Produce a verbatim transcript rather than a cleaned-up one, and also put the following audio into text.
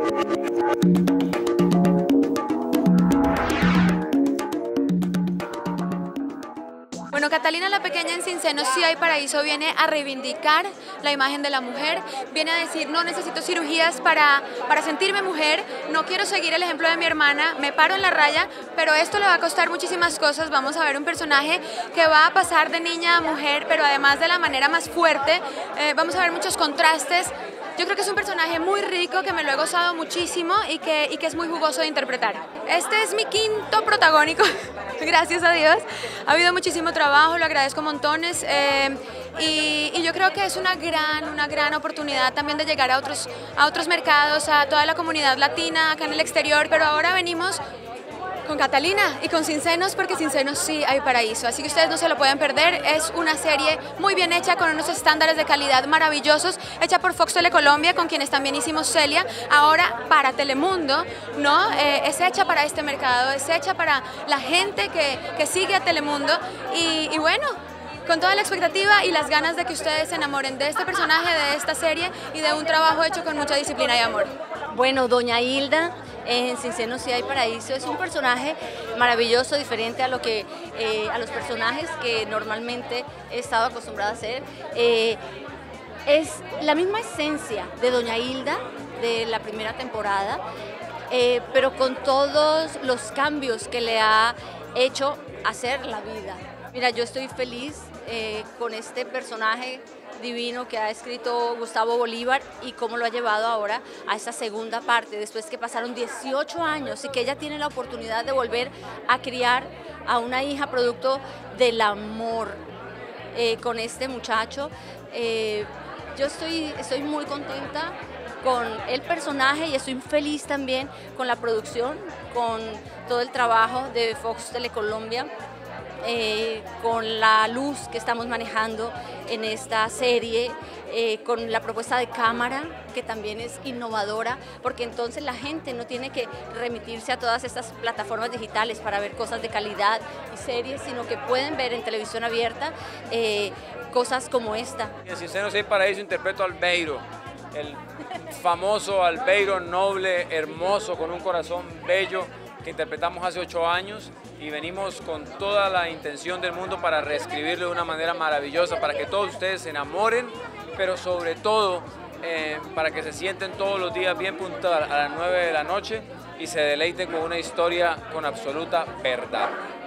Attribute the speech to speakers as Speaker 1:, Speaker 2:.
Speaker 1: Bueno, Catalina la Pequeña en Sin Senos Sí Hay Paraíso viene a reivindicar la imagen de la mujer, viene a decir no necesito cirugías para, para sentirme mujer, no quiero seguir el ejemplo de mi hermana, me paro en la raya, pero esto le va a costar muchísimas cosas. Vamos a ver un personaje que va a pasar de niña a mujer, pero además de la manera más fuerte. Eh, vamos a ver muchos contrastes. Yo creo que es un personaje muy rico, que me lo he gozado muchísimo y que, y que es muy jugoso de interpretar. Este es mi quinto protagónico, gracias a Dios. Ha habido muchísimo trabajo, lo agradezco montones eh, y, y yo creo que es una gran, una gran oportunidad también de llegar a otros, a otros mercados, a toda la comunidad latina acá en el exterior, pero ahora venimos con Catalina y con Sin Senos, porque Sin Senos sí hay paraíso, así que ustedes no se lo pueden perder. Es una serie muy bien hecha, con unos estándares de calidad maravillosos, hecha por Fox Telecolombia, con quienes también hicimos Celia, ahora para Telemundo, ¿no? Eh, es hecha para este mercado, es hecha para la gente que, que sigue a Telemundo y, y bueno, con toda la expectativa y las ganas de que ustedes se enamoren de este personaje, de esta serie y de un trabajo hecho con mucha disciplina y amor.
Speaker 2: Bueno, doña Hilda en Sin Senos Sí Hay Paraíso es un personaje maravilloso, diferente a lo que eh, a los personajes que normalmente he estado acostumbrada a hacer. Eh, es la misma esencia de doña Hilda de la primera temporada, eh, pero con todos los cambios que le ha hecho hacer la vida. Mira, yo estoy feliz eh, con este personaje divino que ha escrito Gustavo Bolívar y cómo lo ha llevado ahora a esta segunda parte, después que pasaron dieciocho años y que ella tiene la oportunidad de volver a criar a una hija producto del amor eh, con este muchacho. Eh, yo estoy, estoy muy contenta con el personaje y estoy feliz también con la producción, con todo el trabajo de Fox Telecolombia. Eh, con la luz que estamos manejando en esta serie, eh, con la propuesta de cámara que también es innovadora, porque entonces la gente no tiene que remitirse a todas estas plataformas digitales para ver cosas de calidad y series, sino que pueden ver en televisión abierta eh, cosas como esta.
Speaker 3: En Sin Senos Sí Hay Paraíso interpreto a Albeiro, el famoso Albeiro noble, hermoso, con un corazón bello, que interpretamos hace ocho años y venimos con toda la intención del mundo para reescribirlo de una manera maravillosa, para que todos ustedes se enamoren, pero sobre todo eh, para que se sienten todos los días bien puntual a las nueve de la noche y se deleiten con una historia con absoluta verdad.